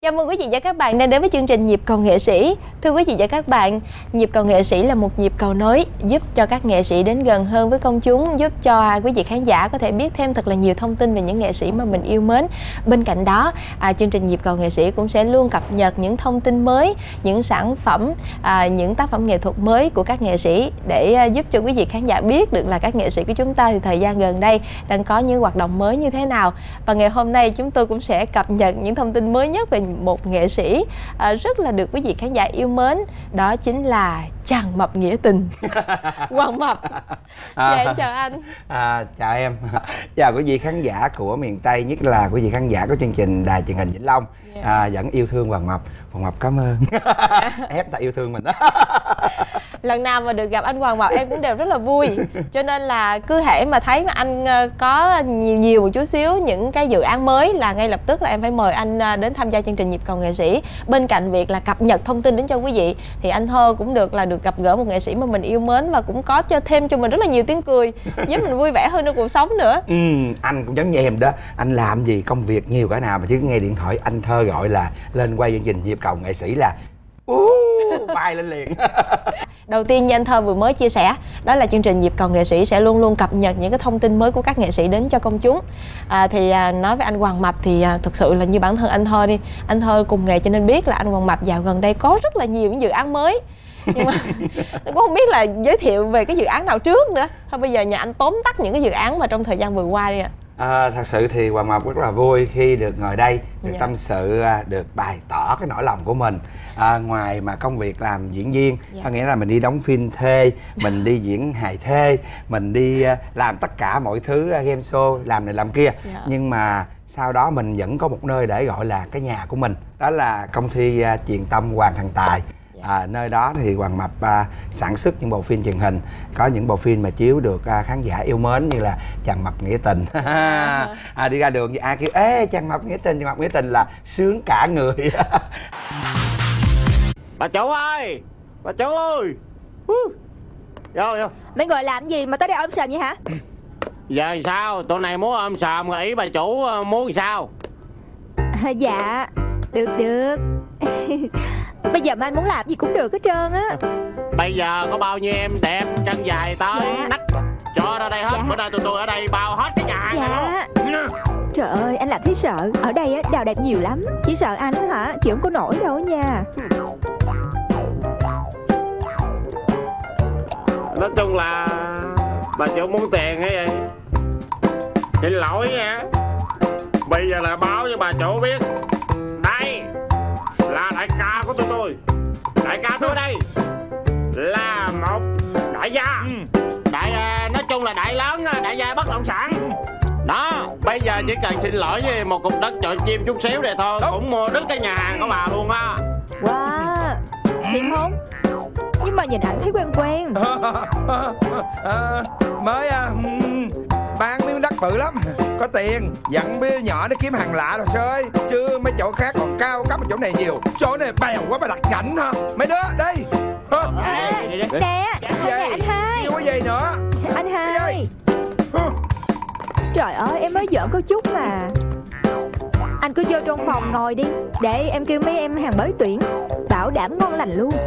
Chào mừng quý vị và các bạn đang đến với chương trình Nhịp cầu nghệ sĩ. Thưa quý vị và các bạn, Nhịp cầu nghệ sĩ là một nhịp cầu nối giúp cho các nghệ sĩ đến gần hơn với công chúng, giúp cho quý vị khán giả có thể biết thêm thật là nhiều thông tin về những nghệ sĩ mà mình yêu mến. Bên cạnh đó, chương trình Nhịp cầu nghệ sĩ cũng sẽ luôn cập nhật những thông tin mới, những sản phẩm, những tác phẩm nghệ thuật mới của các nghệ sĩ để giúp cho quý vị khán giả biết được là các nghệ sĩ của chúng ta thì thời gian gần đây đang có những hoạt động mới như thế nào. Và ngày hôm nay chúng tôi cũng sẽ cập nhật những thông tin mới nhất về một nghệ sĩ rất là được quý vị khán giả yêu mến, đó chính là chàng mập nghĩa tình Hoàng Mập. Dạ em chào anh. Chào em. Chào quý vị khán giả của miền Tây, nhất là quý vị khán giả của chương trình đài truyền hình Vĩnh Long. Vẫn yêu thương Hoàng Mập. Hoàng Mập cảm ơn. Ép ta yêu thương mình đó. Lần nào mà được gặp anh Hoàng Mập em cũng đều rất là vui. Cho nên là cứ hễ mà thấy mà anh có nhiều một chút xíu những cái dự án mới là ngay lập tức là em phải mời anh đến tham gia chương trình Nhịp cầu nghệ sĩ. Bên cạnh việc là cập nhật thông tin đến cho quý vị thì anh Thơ cũng được gặp gỡ một nghệ sĩ mà mình yêu mến và cũng có thêm cho mình rất là nhiều tiếng cười, giúp mình vui vẻ hơn trong cuộc sống nữa. Anh cũng giống như em đó. Anh làm gì công việc nhiều cỡ nào mà chứ nghe điện thoại anh Thơ gọi là lên quay chương trình Nhịp cầu nghệ sĩ là bay lên liền. Đầu tiên như anh Thơ vừa mới chia sẻ, đó là chương trình Nhịp cầu nghệ sĩ sẽ luôn luôn cập nhật những cái thông tin mới của các nghệ sĩ đến cho công chúng. Nói với anh Hoàng Mập thì thực sự là như bản thân anh Thơ đi, anh Thơ cùng nghề cho nên biết là anh Hoàng Mập dạo gần đây có rất là nhiều những dự án mới. Nhưng mà cũng không biết là giới thiệu về cái dự án nào trước nữa. Thôi bây giờ nhờ anh tóm tắt những cái dự án mà trong thời gian vừa qua đi ạ. Thật sự thì Hoàng Mập rất là vui khi được ngồi đây, được tâm sự, được bày tỏ cái nỗi lòng của mình. Ngoài mà công việc làm diễn viên, có nghĩa là mình đi đóng phim thuê, mình đi diễn hài thuê, mình đi làm tất cả mọi thứ game show, làm này làm kia. Nhưng mà sau đó mình vẫn có một nơi để gọi là cái nhà của mình. Đó là công ty truyền tâm Hoàng Thần Tài. Nơi đó thì Hoàng Mập sản xuất những bộ phim truyền hình, có những bộ phim mà chiếu được khán giả yêu mến như là Chàng Mập Nghĩa Tình. Đi ra đường ai kêu ê Chàng Mập Nghĩa Tình, Chàng Mập Nghĩa Tình là sướng cả người. Bà chủ ơi, bà chủ ơi. Vô. Mấy người làm gì mà tới đây ôm sờm vậy hả? Giờ sao? Tụi này muốn ôm sờm, ý bà chủ muốn sao? Dạ, được. Bây giờ mà anh muốn làm gì cũng được hết trơn á. Bây giờ có bao nhiêu em đẹp chân dài tới nách cho ra đây hết. Bữa nay tụi tôi ở đây bao hết cái nhà hàng luôn. Trời ơi, anh làm thấy sợ. Ở đây á, đào đẹp nhiều lắm. Chỉ sợ anh hả, chị không có nổi đâu nha. Nói chung là bà chủ muốn tiền hay vậy? Xin lỗi nha. Bây giờ là báo cho bà chủ biết. Đây là đại ca của tụi tôi. Đại ca tôi đây là một đại gia. Nói chung là đại lớn, đại gia bất động sản. Đó, bây giờ chỉ cần xin lỗi với một cục đất chọi chim chút xíu đây thôi. Cũng mua đứt cái nhà hàng của bà luôn á. Wow, thiệt không? Nhưng mà nhìn ảnh thấy quen. Mới bán miếng đất bự lắm, có tiền dặn bia nhỏ để kiếm hàng lạ rồi chơi. Chứ mấy chỗ khác còn cao cấp ở chỗ này nhiều. Chỗ này bèo quá mà đặt cảnh ha. Mấy đứa đây. Nè, anh Hai. Chưa có gì nữa. Anh Hai. Trời ơi, em mới giỡn có chút mà. Anh cứ vô trong phòng ngồi đi, để em kêu mấy em hàng mới tuyển. Bảo đảm ngon lành luôn.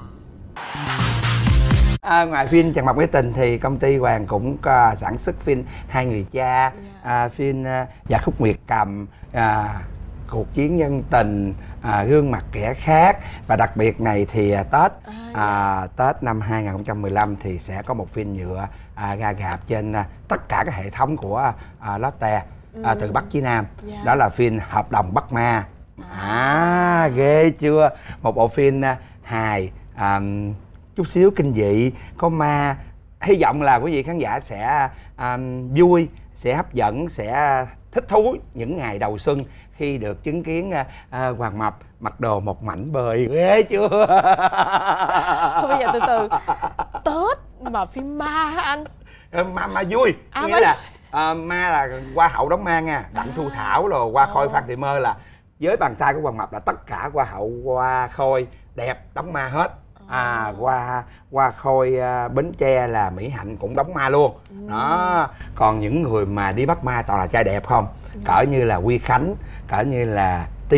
Ngoài phim Chàng Mập Nghĩa Tình thì công ty Hoàng cũng có sản xuất phim Hai Người Cha, phim Và Khúc Nguyệt Cầm, Cuộc Chiến Nhân Tình, Gương Mặt Kẻ Khác. Và đặc biệt này thì Tết năm 2015 thì sẽ có một phim nhựa ra rạp trên tất cả các hệ thống của Lotte từ Bắc chí Nam. Đó là phim Hợp Đồng Bắt Ma. Ghê chưa? Một bộ phim hài, chút xíu kinh dị, có ma. Hy vọng là quý vị khán giả sẽ vui, sẽ hấp dẫn, sẽ thích thú những ngày đầu xuân khi được chứng kiến Hoàng Mập mặc đồ một mảnh bơi. Ghê chưa? Thôi bây giờ từ Tết mà phim ma hả anh? Ma vui. Nghĩa là ma là Hoa hậu đóng ma nha. Đặng Thu Thảo rồi Hoa Khôi, Phan Thị Mơ là với bàn tay của Hoàng Mập là tất cả Hoa hậu, Hoa Khôi đẹp đóng ma hết. Hoa Khôi Bến Tre là Mỹ Hạnh cũng đóng ma luôn. Đó. Còn những người mà đi bắt ma toàn là trai đẹp không. Cỡ như là Quy Khánh, cỡ như là Tim,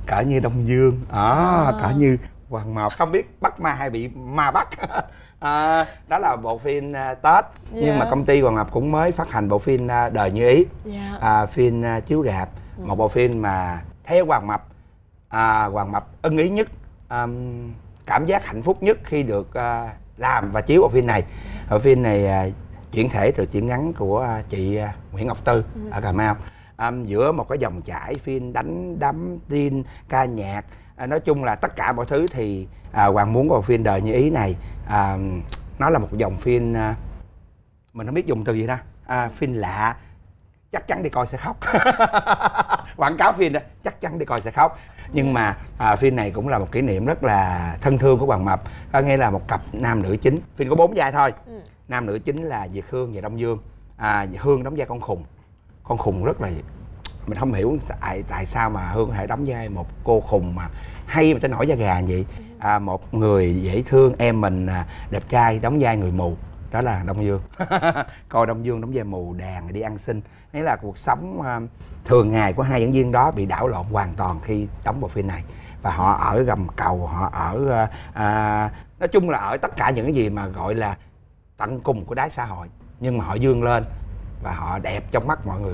cỡ như Đông Dương, cỡ như Hoàng Mộc, không biết bắt ma hay bị ma bắt. Đó là bộ phim Tết. Nhưng mà công ty Hoàng Mập cũng mới phát hành bộ phim Đời Như Ý. Phim chiếu rạp, một bộ phim mà theo Hoàng Mập ưng ý nhất, cảm giác hạnh phúc nhất khi được làm và chiếu bộ phim này. Bộ phim này chuyển thể từ truyện ngắn của chị Nguyễn Ngọc Tư ở Cà Mau. Giữa một cái dòng chảy phim đánh đấm tin ca nhạc, nói chung là tất cả mọi thứ thì Hoàng muốn bộ phim Đời Như Ý này nó là một dòng phim mình không biết dùng từ gì đó, phim lạ, chắc chắn đi coi sẽ khóc. Quảng cáo phim đó chắc chắn đi coi sẽ khóc. Nhưng mà phim này cũng là một kỷ niệm rất là thân thương của Hoàng Mập, có nghĩa là một cặp nam nữ chính. Phim có 4 vai thôi. Nam nữ chính là Việt Hương và Đông Dương. Hương đóng vai con khùng rất là, mình không hiểu tại sao mà Hương có thể đóng vai một cô khùng mà hay mà tới nổi da gà vậy. Một người dễ thương, em mình đẹp trai đóng vai người mù, đó là Đông Dương. Coi Đông Dương đóng vai mù đàn đi ăn xin. Thế là cuộc sống thường ngày của hai diễn viên đó bị đảo lộn hoàn toàn khi đóng bộ phim này. Và họ ở gầm cầu, họ ở nói chung là ở tất cả những cái gì mà gọi là tận cùng của đáy xã hội, nhưng mà họ vươn lên và họ đẹp trong mắt mọi người.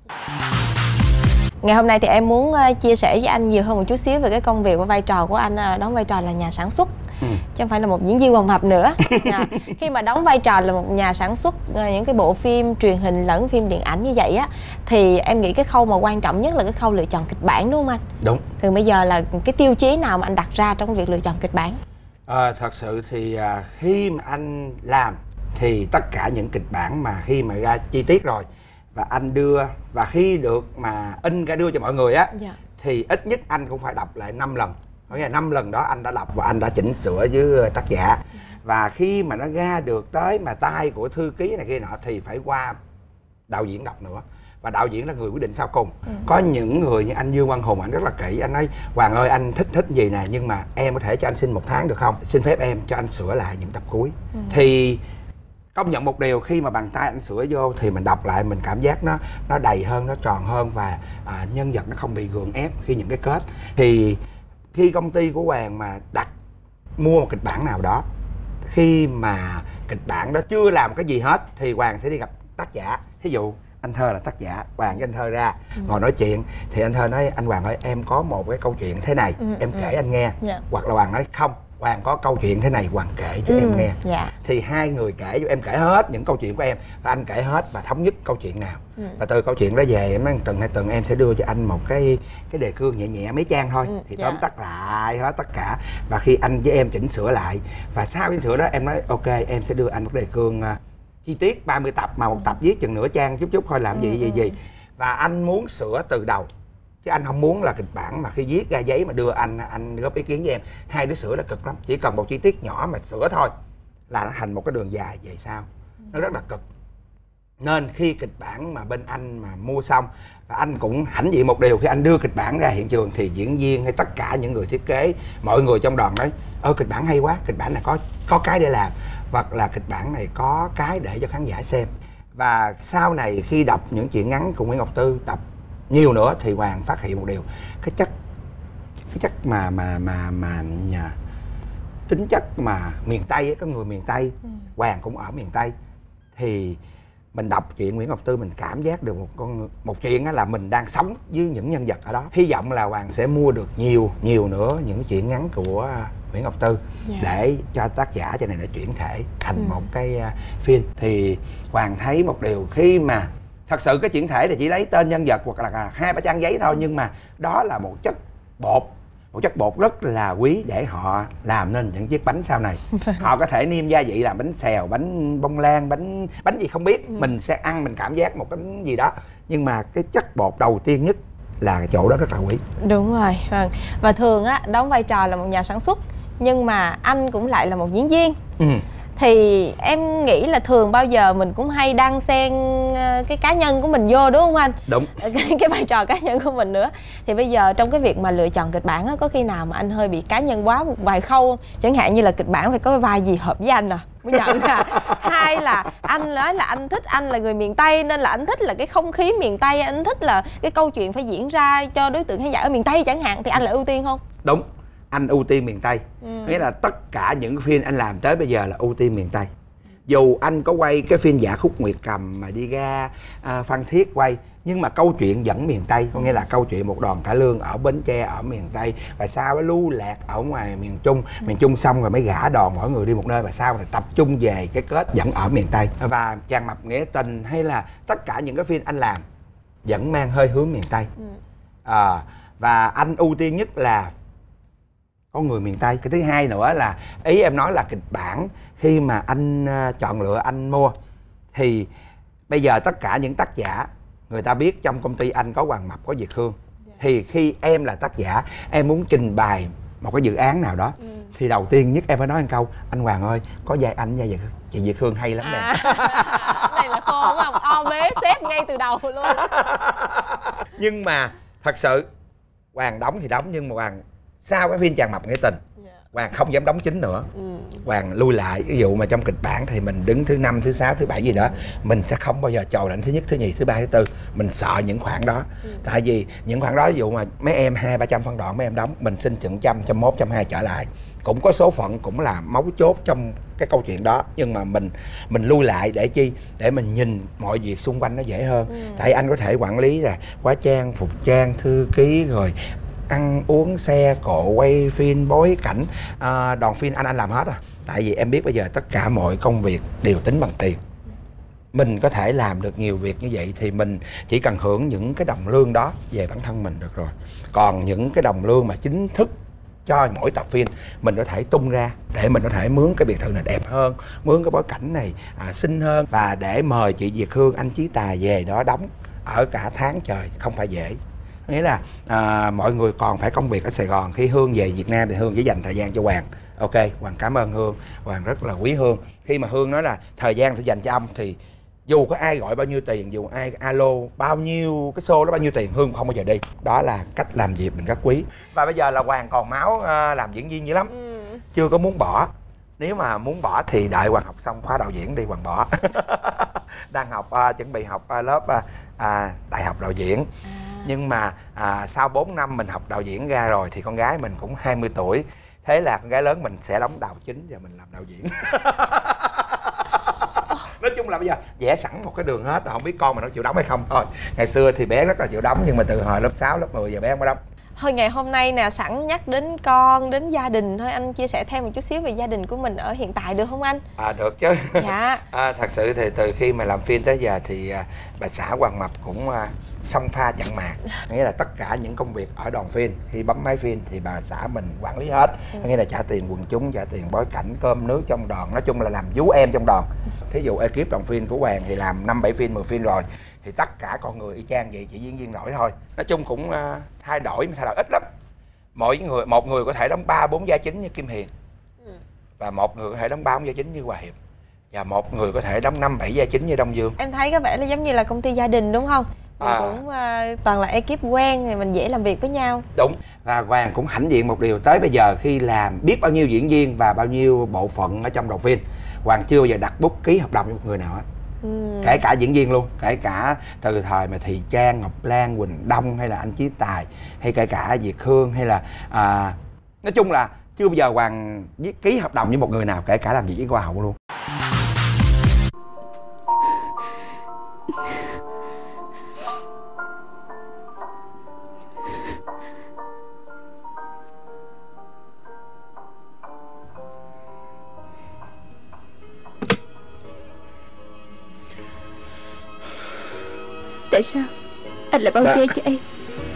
Ngày hôm nay thì em muốn chia sẻ với anh nhiều hơn một chút xíu về cái công việc và vai trò của anh đóng vai trò là nhà sản xuất, chứ không phải là một diễn viên Hoàng Mập nữa. Khi mà đóng vai trò là một nhà sản xuất những cái bộ phim truyền hình lẫn phim điện ảnh như vậy á, thì em nghĩ cái khâu mà quan trọng nhất là cái khâu lựa chọn kịch bản, đúng không anh? Đúng. Thường bây giờ là cái tiêu chí nào mà anh đặt ra trong việc lựa chọn kịch bản? Thật sự thì khi mà anh làm thì tất cả những kịch bản mà khi mà ra chi tiết rồi và anh đưa, và khi được mà in ra đưa cho mọi người á, thì ít nhất anh cũng phải đọc lại 5 lần. Có nghĩa là 5 lần đó anh đã đọc và anh đã chỉnh sửa với tác giả. Và khi mà nó ra được tới mà tay của thư ký này kia nọ thì phải qua đạo diễn đọc nữa. Và đạo diễn là người quyết định sau cùng. Có những người như anh Dương Quang Hùng, anh rất là kỹ, anh nói Hoàng ơi anh thích gì nè, nhưng mà em có thể cho anh xin 1 tháng được không? Xin phép em cho anh sửa lại những tập cuối. Thì công nhận một điều, khi mà bàn tay anh sửa vô thì mình đọc lại mình cảm giác nó đầy hơn, nó tròn hơn, và nhân vật nó không bị gượng ép khi những cái kết. Thì khi công ty của Hoàng mà mua một kịch bản nào đó, khi mà kịch bản đó chưa làm cái gì hết thì Hoàng sẽ đi gặp tác giả. Thí dụ anh Thơ là tác giả, Hoàng với anh Thơ ra ngồi nói chuyện, thì anh Thơ nói anh Hoàng ơi em có một cái câu chuyện thế này, em kể anh nghe. Hoặc là Hoàng nói không, Hoàng có câu chuyện thế này, Hoàng kể cho em nghe. Thì hai người kể cho em, kể hết những câu chuyện của em và anh kể hết và thống nhất câu chuyện nào. Và từ câu chuyện đó về em nói từng hai tuần em sẽ đưa cho anh một cái đề cương nhẹ nhẹ mấy trang thôi, thì tóm tắt lại hết tất cả. Và khi anh với em chỉnh sửa lại, và sau chỉnh sửa đó em nói ok em sẽ đưa anh một đề cương chi tiết 30 tập mà một tập viết chừng nửa trang chút thôi, làm gì. Và anh muốn sửa từ đầu, chứ anh không muốn là kịch bản mà khi viết ra giấy mà đưa anh góp ý kiến với em, hai đứa sửa là cực lắm. Chỉ cần một chi tiết nhỏ mà sửa thôi là nó thành một cái đường dài về sau, nó rất là cực. Nên khi kịch bản mà bên anh mà mua xong, và anh cũng hãnh diện một điều, khi anh đưa kịch bản ra hiện trường thì diễn viên hay tất cả những người thiết kế, mọi người trong đoàn nói kịch bản hay quá, kịch bản này có cái để làm, hoặc là kịch bản này có cái để cho khán giả xem. Và sau này khi đọc những chuyện ngắn của Nguyễn Ngọc Tư, đọc nhiều nữa thì Hoàng phát hiện một điều, cái chất mà tính chất mà miền Tây ấy, có người miền Tây, Hoàng cũng ở miền Tây, thì mình đọc chuyện Nguyễn Ngọc Tư mình cảm giác được một chuyện là mình đang sống với những nhân vật ở đó. Hy vọng là Hoàng sẽ mua được nhiều nữa những chuyện ngắn của Nguyễn Ngọc Tư để cho tác giả cho này nó chuyển thể thành một cái phim. Thì Hoàng thấy một điều, khi mà thật sự cái chuyển thể thì chỉ lấy tên nhân vật hoặc là 2-3 trang giấy thôi, nhưng mà đó là một chất bột rất là quý để họ làm nên những chiếc bánh sau này. Họ có thể nêm gia vị làm bánh xèo, bánh bông lan, bánh gì không biết, mình sẽ ăn mình cảm giác một bánh gì đó, nhưng mà cái chất bột đầu tiên nhất là chỗ đó rất là quý. Đúng rồi. Và thường á đóng vai trò là một nhà sản xuất, nhưng mà anh cũng lại là một diễn viên. thì em nghĩ là thường bao giờ mình cũng hay đan xen cái cá nhân của mình vô, đúng không anh? Đúng. Cái vai trò cá nhân của mình nữa. Thì bây giờ trong cái việc mà lựa chọn kịch bản á, có khi nào mà anh hơi bị cá nhân quá một vài khâu không? Chẳng hạn như là kịch bản phải có cái vai gì hợp với anh à mới nhận nè. Hai là anh nói là anh thích, anh là người miền Tây nên là anh thích là cái không khí miền Tây, anh thích là cái câu chuyện phải diễn ra cho đối tượng khán giả ở miền Tây chẳng hạn, thì anh lại ưu tiên không? Đúng, anh ưu tiên miền Tây. Nghĩa là tất cả những phim anh làm tới bây giờ là ưu tiên miền Tây. Dù anh có quay cái phim Dạ Khúc Nguyệt Cầm mà đi ra Phan Thiết quay, nhưng mà câu chuyện vẫn miền Tây. Có nghĩa là câu chuyện một đoàn cải lương ở Bến Tre, ở miền Tây, và sau đó lưu lạc ở ngoài miền Trung. Miền Trung xong rồi mới gả đòn mỗi người đi một nơi, và sau rồi tập trung về cái kết vẫn ở miền Tây. Và Tràn Mập Nghĩa Tình hay là tất cả những cái phim anh làm vẫn mang hơi hướng miền Tây. Và anh ưu tiên nhất là có người miền Tây. Cái thứ hai nữa là ý em nói là kịch bản khi mà anh chọn lựa, anh mua thì bây giờ tất cả những tác giả người ta biết trong công ty anh có Hoàng Mập, có Việt Hương. Thì khi em là tác giả, em muốn trình bày một cái dự án nào đó thì đầu tiên nhất em phải nói một câu: anh Hoàng ơi, có vai anh vai chị Việt Hương hay lắm nè. Này là khô đúng không? O bế xếp ngay từ đầu luôn. Nhưng mà thật sự Hoàng đóng thì đóng, nhưng mà Hoàng sau cái phim Tràn Mập Nghĩa Tình, Hoàng không dám đóng chính nữa. Hoàng lui lại. Ví dụ mà trong kịch bản thì mình đứng thứ 5, thứ 6, thứ 7 gì đó, mình sẽ không bao giờ chầu lên thứ nhất, thứ nhì, thứ ba, thứ tư. Mình sợ những khoảng đó. Tại vì những khoảng đó, ví dụ mà mấy em 200-300 phân đoạn mấy em đóng, mình xin chừng 100-101, 120 trở lại. Cũng có số phận cũng là mấu chốt trong cái câu chuyện đó. Nhưng mà mình lui lại để chi? Để mình nhìn mọi việc xung quanh nó dễ hơn. Tại anh có thể quản lý là hóa trang, phục trang, thư ký, rồi ăn uống, xe cộ, quay phim, bối cảnh, đoàn phim anh làm hết à. Tại vì em biết bây giờ tất cả mọi công việc đều tính bằng tiền. Mình có thể làm được nhiều việc như vậy thì mình chỉ cần hưởng những cái đồng lương đó về bản thân mình được rồi. Còn những cái đồng lương mà chính thức cho mỗi tập phim mình có thể tung ra để mình có thể mướn cái biệt thự này đẹp hơn, mướn cái bối cảnh này xinh hơn, và để mời chị Việt Hương, anh Chí Tài về đó đóng ở cả tháng trời không phải dễ. Nghĩa là mọi người còn phải công việc ở Sài Gòn. Khi Hương về Việt Nam thì Hương chỉ dành thời gian cho Hoàng. Ok, Hoàng cảm ơn Hương, Hoàng rất là quý Hương. Khi mà Hương nói là thời gian tôi dành cho ông thì dù có ai gọi bao nhiêu tiền, dù ai alo bao nhiêu cái show đó bao nhiêu tiền, Hương không bao giờ đi. Đó là cách làm việc mình rất quý. Và bây giờ là Hoàng còn máu làm diễn viên dữ lắm. Chưa có muốn bỏ. Nếu mà muốn bỏ thì đợi Hoàng học xong khóa đạo diễn đi, Hoàng bỏ. Đang học, chuẩn bị học lớp đại học đạo diễn. Nhưng mà sau 4 năm mình học đạo diễn ra rồi thì con gái mình cũng 20 tuổi. Thế là con gái lớn mình sẽ đóng đạo chính và mình làm đạo diễn. Nói chung là bây giờ vẽ sẵn một cái đường hết rồi, không biết con mình nó chịu đóng hay không thôi. Ngày xưa thì bé rất là chịu đóng, nhưng mà từ hồi lớp 6, lớp 10 giờ bé không có đóng. Thôi ngày hôm nay nè, sẵn nhắc đến con, đến gia đình thôi, anh chia sẻ thêm một chút xíu về gia đình của mình ở hiện tại được không anh? Được chứ. Dạ. Thật sự thì từ khi mà làm phim tới giờ thì bà xã Hoàng Mập cũng xông pha chặn mạc. Nghĩa là tất cả những công việc ở đoàn phim, khi bấm máy phim thì bà xã mình quản lý hết. Nghĩa là trả tiền quần chúng, trả tiền bối cảnh, cơm nước trong đoàn. Nói chung là làm vú em trong đoàn. Thí dụ ekip đoàn phim của Hoàng thì làm 5-7 phim, 10 phim rồi, thì tất cả con người y chang vậy, chỉ diễn viên nổi thôi. Nói chung cũng thay đổi ít lắm. Một người có thể đóng 3-4 vai chính như Kim Hiền, và một người có thể đóng 3-4 vai chính như Hòa Hiệp, và một người có thể đóng 5-7 vai chính như Đông Dương. Em thấy có vẻ là giống như là công ty gia đình đúng không? Mình cũng toàn là ekip quen thì mình dễ làm việc với nhau. Đúng. Và Hoàng cũng hãnh diện một điều, tới bây giờ khi làm biết bao nhiêu diễn viên và bao nhiêu bộ phận ở trong đoàn phim, Hoàng chưa bao giờ đặt bút ký hợp đồng với một người nào hết. Kể cả diễn viên luôn, kể cả từ thời mà Thị Trang, Ngọc Lan, Quỳnh Đông, hay là anh Chí Tài, hay kể cả Việt Hương, hay là nói chung là chưa bao giờ Hoàng ký hợp đồng với một người nào, kể cả làm việc với Hoa hậu luôn. Tại sao anh lại bao che cho em?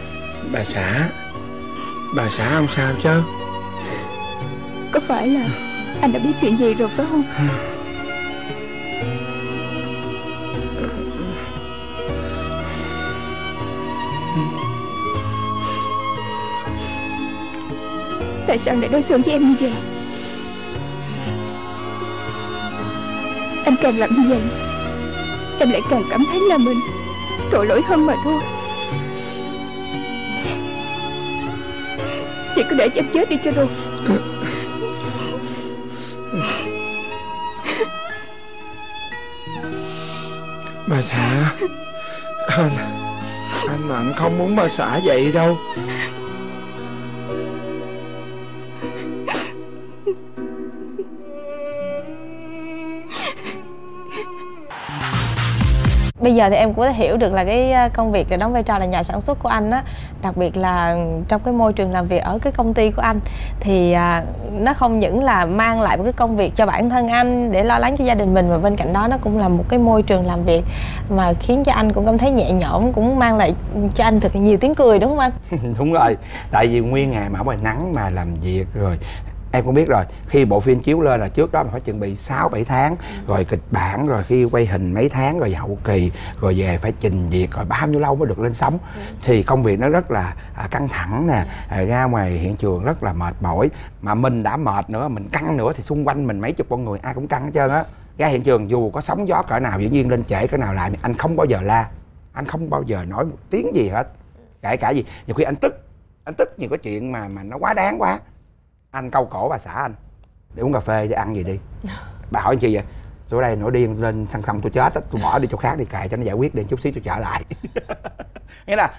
Bà xã không sao chứ? Có phải là anh đã biết chuyện gì rồi phải không? Tại sao anh lại đối xử với em như vậy? càng làm như vậy, em lại càng cảm thấy là mình tội lỗi hơn mà thôi. Chị cứ để cho em chết đi cho rồi. Bà xã, anh mà anh không muốn bà xã vậy đâu. Bây giờ thì em cũng đã hiểu được là cái công việc đóng vai trò là nhà sản xuất của anh á, đặc biệt là trong cái môi trường làm việc ở cái công ty của anh thì nó không những là mang lại một cái công việc cho bản thân anh để lo lắng cho gia đình mình, mà bên cạnh đó nó cũng là một cái môi trường làm việc mà khiến cho anh cũng cảm thấy nhẹ nhõm, cũng mang lại cho anh thật nhiều tiếng cười, đúng không anh? Đúng rồi, tại vì nguyên ngày mà không phải nắng mà làm việc rồi. Em cũng biết rồi, khi bộ phim chiếu lên là trước đó mình phải chuẩn bị 6-7 tháng, rồi kịch bản, rồi khi quay hình mấy tháng, rồi hậu kỳ, rồi về phải trình duyệt, rồi bao nhiêu lâu mới được lên sóng. Thì công việc nó rất là căng thẳng nè, ra ngoài hiện trường rất là mệt mỏi. Mà mình đã mệt nữa, mình căng nữa thì xung quanh mình mấy chục con người ai cũng căng hết trơn á. Ra hiện trường dù có sóng gió cỡ nào, diễn viên lên trễ cỡ nào lại, anh không bao giờ la, anh không bao giờ nói một tiếng gì hết. Kể cả gì, nhiều khi anh tức nhiều cái chuyện mà nó quá đáng quá, anh câu cổ bà xã anh để uống cà phê, để ăn gì đi. Bà hỏi anh chi vậy? Tôi ở đây nổi điên lên xong tôi chết á, tôi bỏ đi chỗ khác đi, kệ cho nó giải quyết đi, chút xíu tôi trở lại. Nghĩa là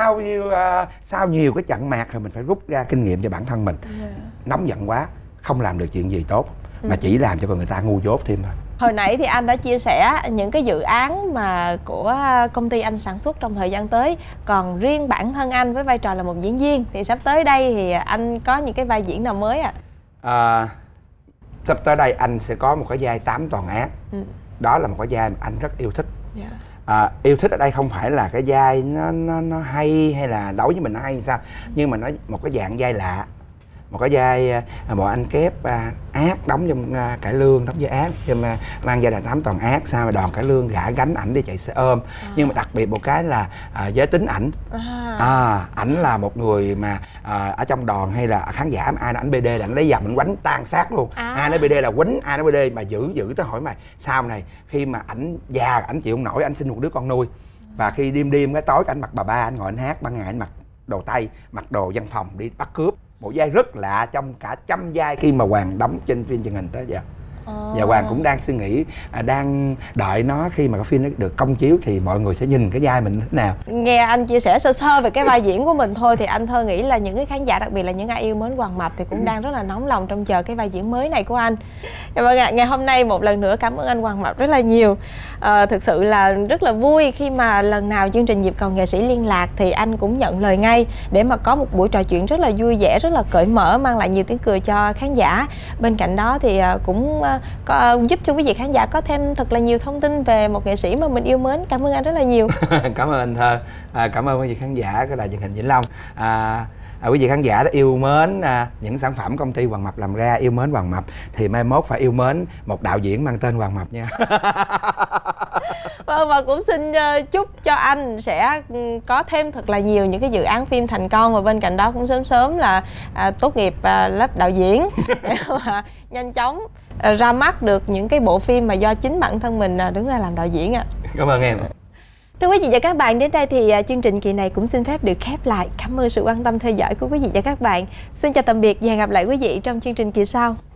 sau nhiều cái trận mạc thì mình phải rút ra kinh nghiệm cho bản thân mình. Nóng giận quá không làm được chuyện gì tốt, mà chỉ làm cho người ta ngu dốt thêm thôi. Hồi nãy thì anh đã chia sẻ những cái dự án mà của công ty anh sản xuất trong thời gian tới. Còn riêng bản thân anh với vai trò là một diễn viên thì sắp tới đây thì anh có những cái vai diễn nào mới ạ? Sắp tới đây anh sẽ có một cái vai 8 toàn ác. Đó là một cái vai mà anh rất yêu thích. Yêu thích ở đây không phải là cái vai nó hay hay là đối với mình nó hay hay sao, nhưng mà nó một cái dạng vai lạ. Một cái vai một anh kép ác đóng trong cải lương, đóng vai ác mang vai đàn 8 toàn ác, sao mà đoàn cải lương gã gánh ảnh đi chạy xe ôm. Nhưng mà đặc biệt một cái là giới tính ảnh. Ảnh là một người mà ở trong đoàn hay là khán giả ai nói ảnh BD là ảnh lấy dầm ảnh quánh tan xác luôn. Ai nói BD là quýnh, ai nói BD mà dữ tới hỏi mày sau này khi mà ảnh già ảnh chịu không nổi, ảnh sinh một đứa con nuôi, và khi đêm cái tối ảnh mặc bà ba, ảnh ngồi ảnh hát, ban ngày ảnh mặc đồ Tây, mặc đồ văn phòng đi bắt cướp. Một vai rất lạ trong cả trăm vai khi mà Hoàng đóng trên phim truyền hình tới giờ. Và Hoàng cũng đang suy nghĩ, đang đợi nó khi mà cái phim nó được công chiếu thì mọi người sẽ nhìn cái vai mình thế nào. Nghe anh chia sẻ sơ sơ về cái vai diễn của mình thôi thì anh Thơ nghĩ là những cái khán giả, đặc biệt là những ai yêu mến Hoàng Mập thì cũng đang rất là nóng lòng trông chờ cái vai diễn mới này của anh. Vâng ạ, ngày hôm nay một lần nữa cảm ơn anh Hoàng Mập rất là nhiều. Thực sự là rất là vui khi mà lần nào chương trình Nhịp Cầu Nghệ Sĩ liên lạc thì anh cũng nhận lời ngay để mà có một buổi trò chuyện rất là vui vẻ, rất là cởi mở, mang lại nhiều tiếng cười cho khán giả. Bên cạnh đó thì cũng giúp cho quý vị khán giả có thêm thật là nhiều thông tin về một nghệ sĩ mà mình yêu mến. Cảm ơn anh rất là nhiều. Cảm ơn anh Thơ, cảm ơn quý vị khán giả của đài truyền hình Vĩnh Long. Quý vị khán giả đã yêu mến những sản phẩm công ty Hoàng Mập làm ra, yêu mến Hoàng Mập thì mai mốt phải yêu mến một đạo diễn mang tên Hoàng Mập nha. Và cũng xin chúc cho anh sẽ có thêm thật là nhiều những cái dự án phim thành công, và bên cạnh đó cũng sớm là tốt nghiệp lớp đạo diễn để mà nhanh chóng ra mắt được những cái bộ phim mà do chính bản thân mình đứng ra làm đạo diễn ạ. Cảm ơn em. Thưa quý vị và các bạn, đến đây thì chương trình kỳ này cũng xin phép được khép lại. Cảm ơn sự quan tâm theo dõi của quý vị và các bạn. Xin chào tạm biệt và hẹn gặp lại quý vị trong chương trình kỳ sau.